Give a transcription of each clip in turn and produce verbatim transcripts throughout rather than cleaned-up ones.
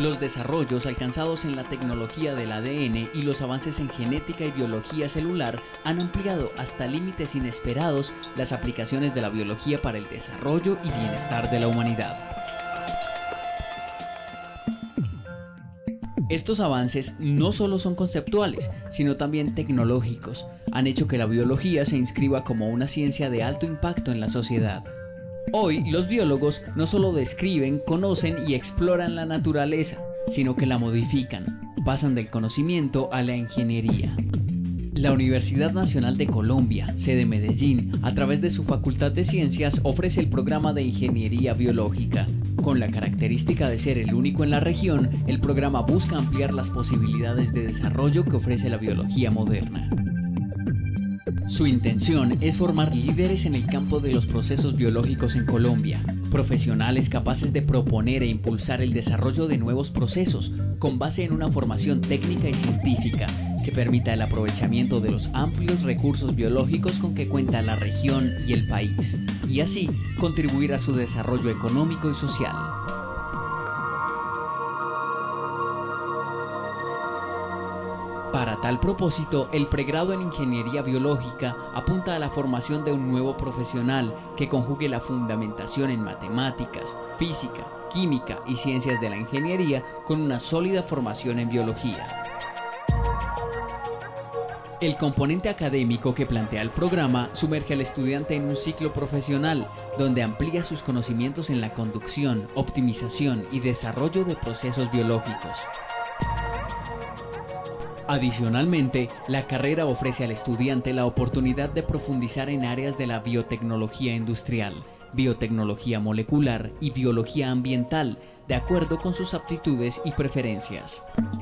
Los desarrollos alcanzados en la tecnología del A D N y los avances en genética y biología celular han ampliado hasta límites inesperados las aplicaciones de la biología para el desarrollo y bienestar de la humanidad. Estos avances no solo son conceptuales, sino también tecnológicos. Han hecho que la biología se inscriba como una ciencia de alto impacto en la sociedad. Hoy, los biólogos no solo describen, conocen y exploran la naturaleza, sino que la modifican, pasan del conocimiento a la ingeniería. La Universidad Nacional de Colombia, sede Medellín, a través de su Facultad de Ciencias, ofrece el programa de Ingeniería Biológica. Con la característica de ser el único en la región, el programa busca ampliar las posibilidades de desarrollo que ofrece la biología moderna. Su intención es formar líderes en el campo de los procesos biológicos en Colombia, profesionales capaces de proponer e impulsar el desarrollo de nuevos procesos con base en una formación técnica y científica que permita el aprovechamiento de los amplios recursos biológicos con que cuenta la región y el país, y así contribuir a su desarrollo económico y social. Para tal propósito, el pregrado en Ingeniería Biológica apunta a la formación de un nuevo profesional que conjugue la fundamentación en matemáticas, física, química y ciencias de la ingeniería con una sólida formación en biología. El componente académico que plantea el programa sumerge al estudiante en un ciclo profesional, donde amplía sus conocimientos en la conducción, optimización y desarrollo de procesos biológicos. Adicionalmente, la carrera ofrece al estudiante la oportunidad de profundizar en áreas de la biotecnología industrial, biotecnología molecular y biología ambiental, de acuerdo con sus aptitudes y preferencias.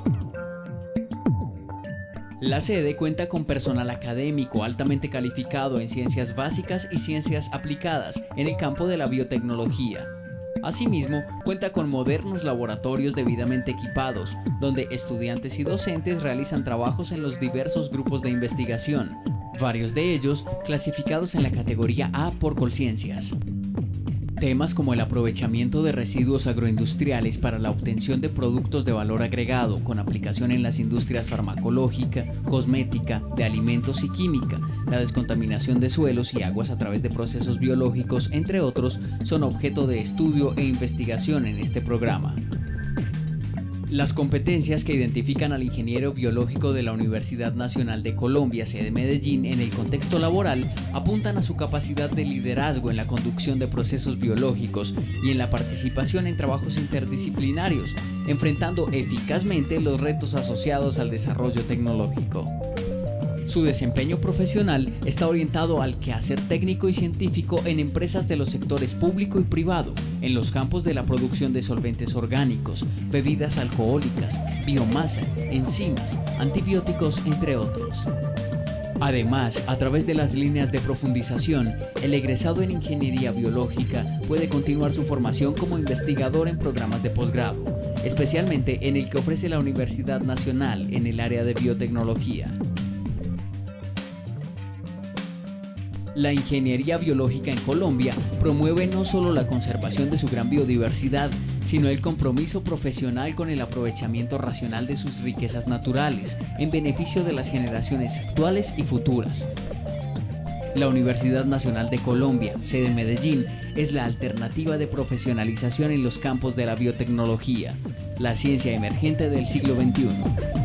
La sede cuenta con personal académico altamente calificado en ciencias básicas y ciencias aplicadas en el campo de la biotecnología. Asimismo, cuenta con modernos laboratorios debidamente equipados, donde estudiantes y docentes realizan trabajos en los diversos grupos de investigación, varios de ellos clasificados en la categoría A por Colciencias. Temas como el aprovechamiento de residuos agroindustriales para la obtención de productos de valor agregado con aplicación en las industrias farmacológica, cosmética, de alimentos y química, la descontaminación de suelos y aguas a través de procesos biológicos, entre otros, son objeto de estudio e investigación en este programa. Las competencias que identifican al ingeniero biológico de la Universidad Nacional de Colombia, sede Medellín, en el contexto laboral, apuntan a su capacidad de liderazgo en la conducción de procesos biológicos y en la participación en trabajos interdisciplinarios, enfrentando eficazmente los retos asociados al desarrollo tecnológico. Su desempeño profesional está orientado al quehacer técnico y científico en empresas de los sectores público y privado, en los campos de la producción de solventes orgánicos, bebidas alcohólicas, biomasa, enzimas, antibióticos, entre otros. Además, a través de las líneas de profundización, el egresado en Ingeniería Biológica puede continuar su formación como investigador en programas de posgrado, especialmente en el que ofrece la Universidad Nacional en el área de biotecnología. La ingeniería biológica en Colombia promueve no solo la conservación de su gran biodiversidad, sino el compromiso profesional con el aprovechamiento racional de sus riquezas naturales, en beneficio de las generaciones actuales y futuras. La Universidad Nacional de Colombia, sede Medellín, es la alternativa de profesionalización en los campos de la biotecnología, la ciencia emergente del siglo veintiuno.